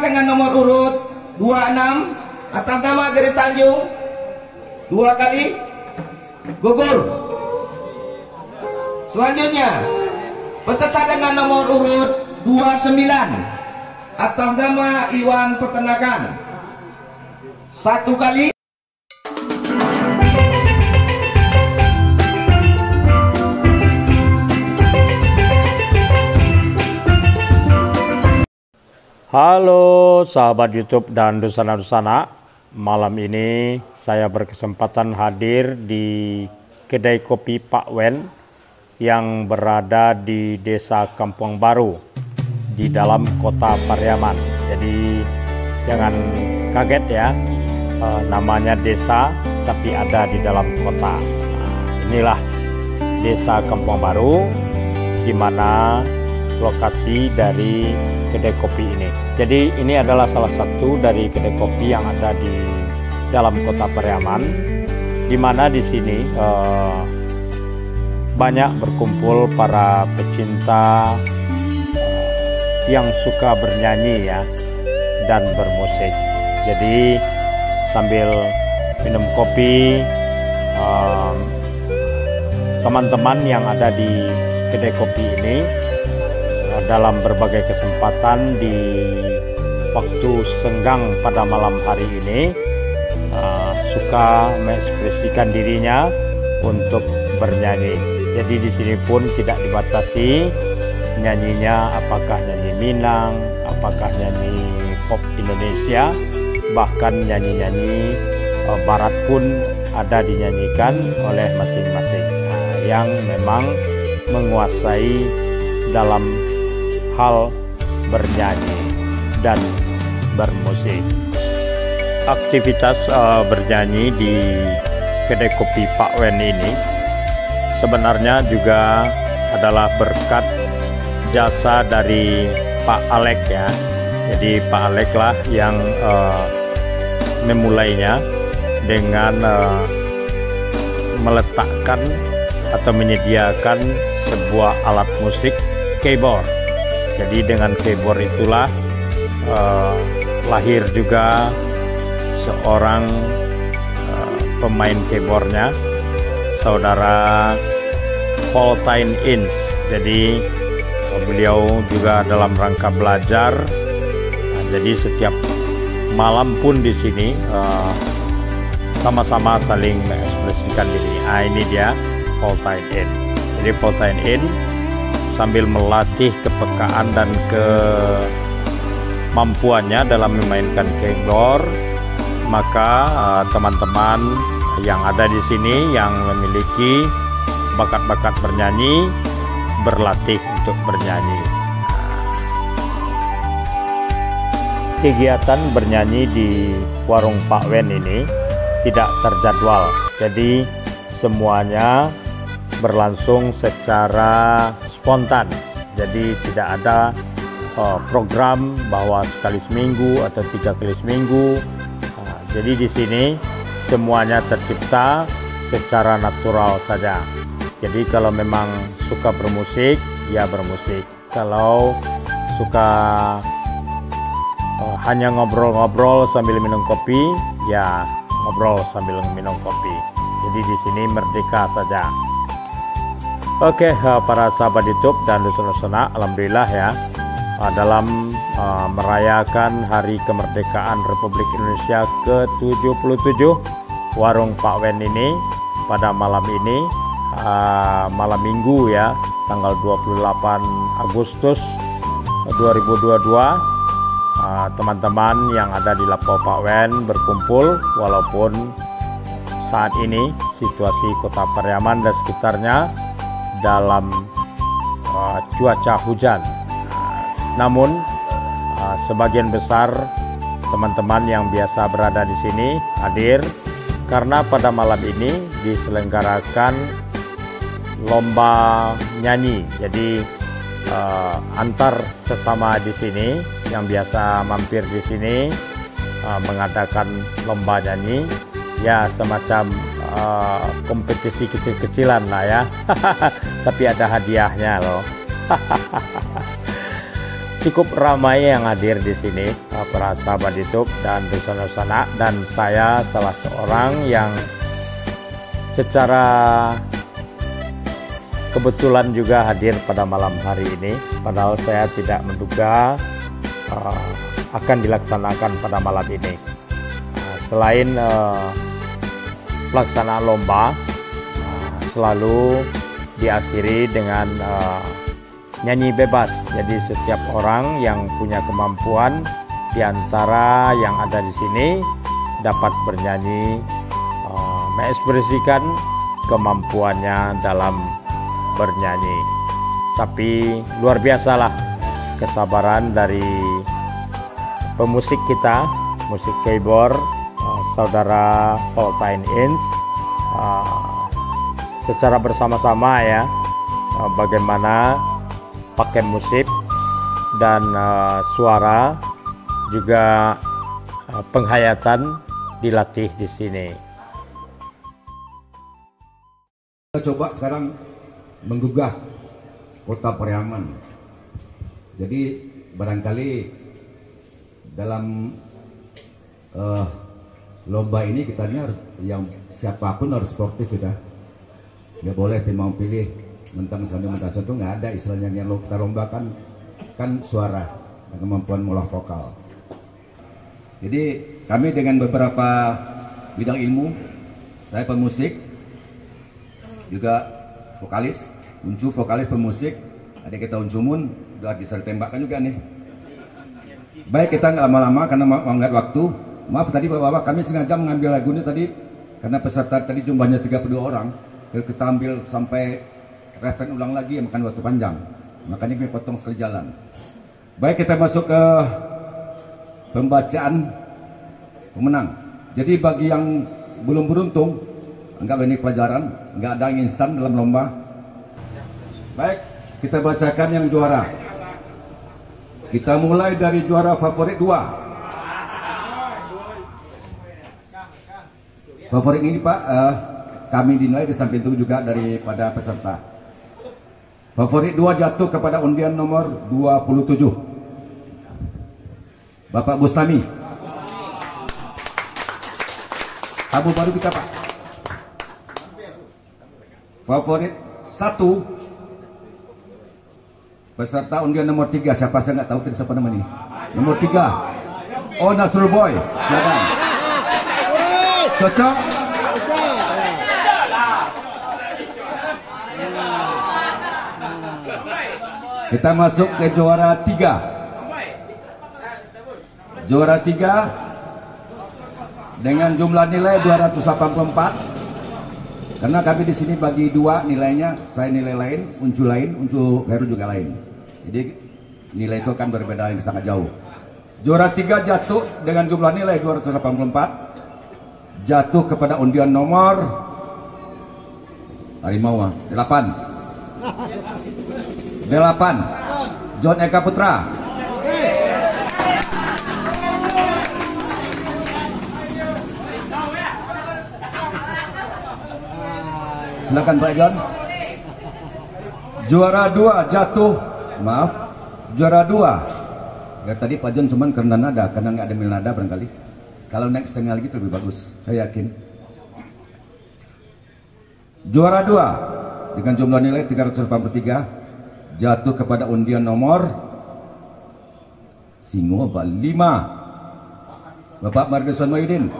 dengan nomor urut 26 atas nama Geri Tanjung 2 kali gugur. Selanjutnya peserta dengan nomor urut 29 atas nama Iwan Peternakan 1 kali. Halo sahabat YouTube dan Dusana-Dusana, malam ini saya berkesempatan hadir di kedai kopi Pak Wen yang berada di Desa Kampung Baru di dalam kota Pariaman. Jadi jangan kaget ya, namanya desa tapi ada di dalam kota. Inilah Desa Kampung Baru, di mana lokasi dari kedai kopi ini. Jadi ini adalah salah satu dari kedai kopi yang ada di dalam kota Pariaman, di mana di sini banyak berkumpul para pecinta yang suka bernyanyi ya dan bermusik. Jadi sambil minum kopi, teman-teman yang ada di kedai kopi ini dalam berbagai kesempatan di waktu senggang pada malam hari ini suka mengekspresikan dirinya untuk bernyanyi. Jadi di sini pun tidak dibatasi nyanyinya, apakah nyanyi Minang, apakah nyanyi pop Indonesia, bahkan nyanyi-nyanyi barat pun ada dinyanyikan oleh masing-masing yang memang menguasai dalam hal bernyanyi dan bermusik. Aktivitas bernyanyi di kedai kopi Pak Wen ini sebenarnya juga adalah berkat jasa dari Pak Alek ya. Jadi Pak Alek lah yang memulainya dengan meletakkan atau menyediakan sebuah alat musik keyboard. Jadi dengan keyboard itulah lahir juga seorang pemain keyboardnya, saudara Paul Tyne Ince. Jadi beliau juga dalam rangka belajar. Jadi setiap malam pun di sini sama-sama saling mengekspresikan diri. Ini dia Paul Tyne Ince. Jadi Paul Tyne Ince sambil melatih kepekaan dan kemampuannya dalam memainkan keyboard, maka teman-teman yang ada di sini yang memiliki bakat-bakat bernyanyi berlatih untuk bernyanyi. Kegiatan bernyanyi di warung Pak Wen ini tidak terjadwal, jadi semuanya berlangsung secara spontan. Jadi tidak ada program bahwa sekali seminggu atau 3 kali seminggu. Jadi di sini semuanya tercipta secara natural saja. Jadi kalau memang suka bermusik ya bermusik, kalau suka hanya ngobrol-ngobrol sambil minum kopi ya ngobrol sambil minum kopi. Jadi di sini merdeka saja. Oke, para sahabat YouTube dan Dusana-Dusana, alhamdulillah ya, dalam merayakan Hari Kemerdekaan Republik Indonesia ke-77, warung Pak Wen ini pada malam ini, malam Minggu ya, tanggal 28 Agustus 2022, teman-teman yang ada di Lapo Pak Wen berkumpul, walaupun saat ini situasi kota Pariaman dan sekitarnya dalam cuaca hujan. Namun sebagian besar teman-teman yang biasa berada di sini hadir karena pada malam ini diselenggarakan lomba nyanyi. Jadi antar sesama di sini yang biasa mampir di sini mengadakan lomba nyanyi, ya semacam kompetisi kecil-kecilan lah ya. Tapi ada hadiahnya loh. cukup ramai yang hadir di sini, para sahabat YouTube dan Dusun-Dusana, dan saya salah seorang yang secara kebetulan juga hadir pada malam hari ini, padahal saya tidak menduga akan dilaksanakan pada malam ini. Selain pelaksanaan lomba selalu diakhiri dengan nyanyi bebas. Jadi setiap orang yang punya kemampuan di antara yang ada di sini dapat bernyanyi, mengekspresikan kemampuannya dalam bernyanyi. Tapi luar biasalah kesabaran dari pemusik kita, musik keyboard, saudara Holtain Inch, secara bersama-sama ya, bagaimana pakai musik dan suara juga penghayatan dilatih di sini. Kita coba sekarang menggugah kota Pariaman. Jadi barangkali dalam lomba ini kita harus, yang siapapun harus sportif kita. Nggak boleh mau pilih mentang itu nggak ada istilahnya. Yang kita lombakan kan suara dan kemampuan mengolah vokal. Jadi kami dengan beberapa bidang ilmu, saya pemusik, juga vokalis, Uncu vokalis pemusik, ada kita Uncumun udah bisa ditembakkan juga nih. Baik, kita nggak lama-lama karena mengingat waktu. Maaf tadi bapak-bapak, kami sengaja mengambil lagu ini tadi karena peserta tadi jumlahnya 32 orang. Kita ambil sampai referen ulang lagi, makan waktu panjang. Makanya kami potong sekali jalan. Baik, kita masuk ke pembacaan pemenang. Jadi bagi yang belum beruntung, anggap ini pelajaran, nggak ada yang instan dalam lomba. Baik, kita bacakan yang juara. Kita mulai dari juara favorit 2. Favorit ini Pak, kami dinilai di samping itu juga daripada peserta. Favorit 2 jatuh kepada undian nomor 27. Bapak Bustami. Tamu baru kita Pak. Favorit 1 peserta undian nomor 3. Siapa, saya nggak tahu siapa namanya. Nomor 3. Oh, Nasrul Boy. Silakan. Cocok. Kita masuk ke juara 3. Juara 3 dengan jumlah nilai 284. Karena kami di sini bagi 2 nilainya, saya nilai lain, Uncu Heru juga lain. Jadi nilai itu akan berbeda yang sangat jauh. Juara 3 jatuh dengan jumlah nilai 284. Jatuh kepada undian nomor 8. John Eka Putra. Silakan Pak John. Juara 2 jatuh, maaf, juara 2. Ya tadi Pak John cuman karena nada, karena nggak ada mil nada barangkali. Kalau naik setengah lagi lebih bagus, saya yakin. Juara 2 dengan jumlah nilai 383 jatuh kepada undian nomor 5. Bapak Margeson Mahyudin.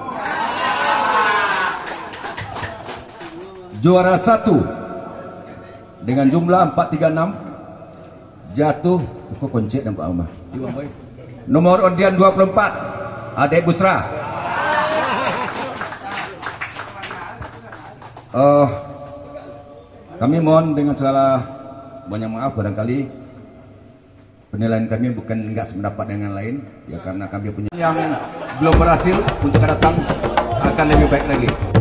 Juara 1 dengan jumlah 436 jatuh ke Koncet dan Pak Umar. Nomor undian 24 Adek Busra. Kami mohon dengan segala banyak maaf barangkali penilaian kami bukan nggak sependapat dengan lain ya, karena kami punya yang belum berhasil untuk datang akan lebih baik lagi.